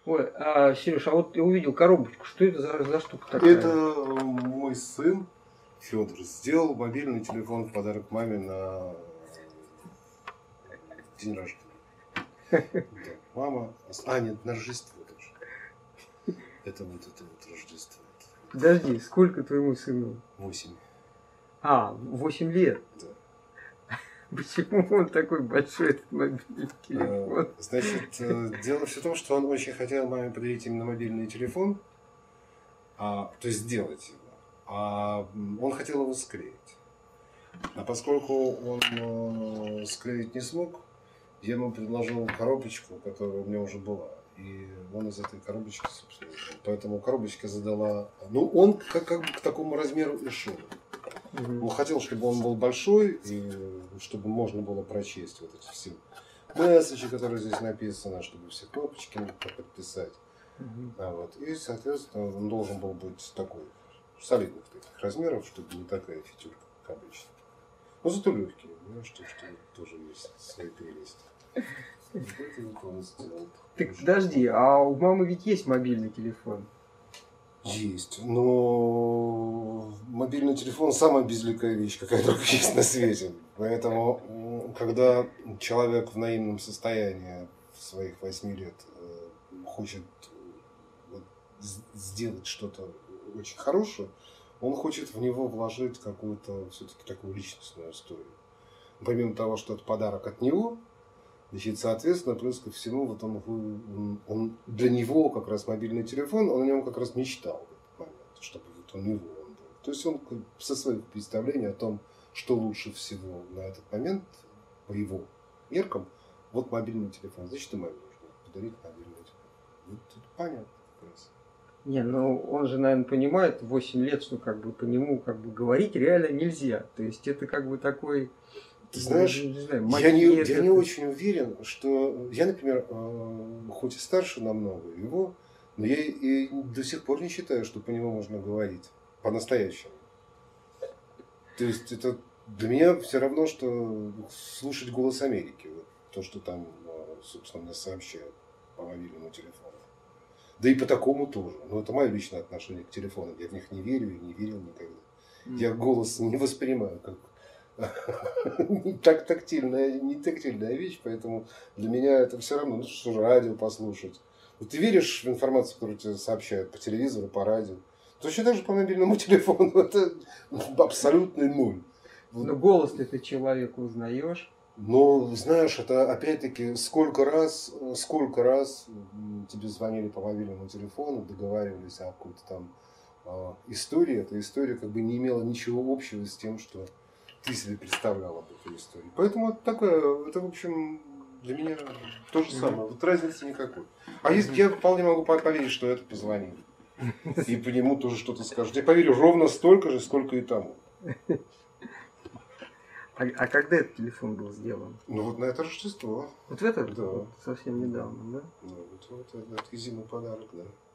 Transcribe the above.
Ой, Сереж, а вот я увидел коробочку. Что это за штука такая? Это мой сын Федор сделал мобильный телефон в подарок маме на день рождения. Да, мама... нет, на Рождество даже. Это вот Рождество. Подожди, сколько твоему сыну? 8. 8 лет? Да. Почему он такой большой, этот мобильный телефон? Значит, дело все в том, что он очень хотел маме подарить именно мобильный телефон, то есть сделать его. А он хотел его склеить. А поскольку он склеить не смог, я ему предложил коробочку, которая у меня уже была. И он из этой коробочки, собственно, поэтому коробочка задала... Ну, он как бы к такому размеру и шел. Он хотел, чтобы он был большой, и чтобы можно было прочесть вот эти все месседжи, которые здесь написаны, чтобы все кнопочки подписать. И, соответственно, он должен был быть такой, солидных таких размеров, чтобы не такая фитюрка, как обычно. Но зато легкий, что тоже есть свои прелести. Так подожди, а у мамы ведь есть мобильный телефон? Есть, но мобильный телефон самая безликая вещь, какая только есть на свете. Поэтому, когда человек в наивном состоянии в своих 8 лет хочет сделать что-то очень хорошее, он хочет в него вложить какую-то все-таки такую личностную историю. Помимо того, что это подарок от него, значит, соответственно, плюс ко всему, вот он для него как раз мобильный телефон, он о нем как раз мечтал в этот момент, чтобы вот у него он был. То есть он со своих представлений о том, что лучше всего на этот момент, по его меркам, вот мобильный телефон. Значит, и маме нужно подарить мобильный телефон. Вот это понятно как раз. Не, ну он же, наверное, понимает в 8 лет, что как бы по нему как бы говорить реально нельзя. То есть это как бы такой... Ты знаешь, я не очень уверен, что я, например, хоть и старше намного его, но я и до сих пор не считаю, что по нему можно говорить по-настоящему. То есть это для меня все равно, что слушать «Голос Америки», вот то, что там, собственно, мне сообщают по мобильному телефону. Да и по такому тоже. Но это мое личное отношение к телефону. Я в них не верю и не верил никогда. Я голос не воспринимаю как не тактильная вещь, поэтому для меня это все равно, что радио послушать. Вот ты веришь в информацию, которую тебе сообщают по телевизору, по радио? Точно так же по мобильному телефону. Это абсолютный нуль. Но голос ты человека узнаешь? Но знаешь, это опять-таки сколько раз тебе звонили по мобильному телефону, договаривались о какой-то там истории. Эта история как бы не имела ничего общего с тем, что ты себе представлял об этой истории. Поэтому это такое, это в общем для меня то же самое. Вот разницы никакой. А если я вполне могу поверить, что это позвонили. И по нему тоже что-то скажут. Я поверю ровно столько же, сколько и тому. А когда этот телефон был сделан? Ну вот на это Рождество. Вот в это? Да. Вот совсем недавно, да? Ну, вот это зимний подарок, да.